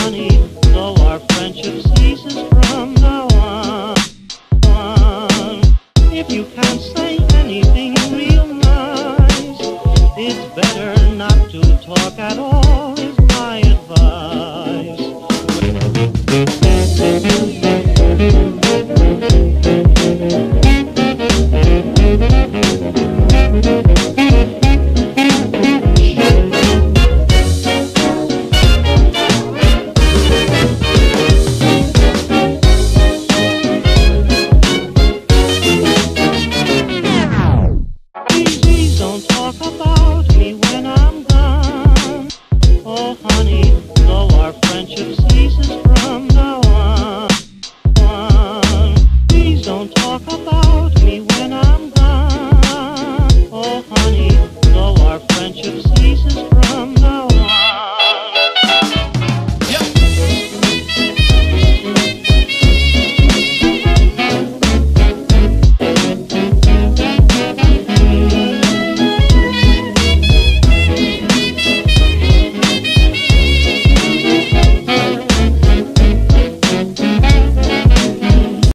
honey, though our friendship ceases from now on. If you can't say anything real nice, it's better not to talk at all, is my advice. Please don't talk about me when I'm gone. Oh honey, though our friendship ceases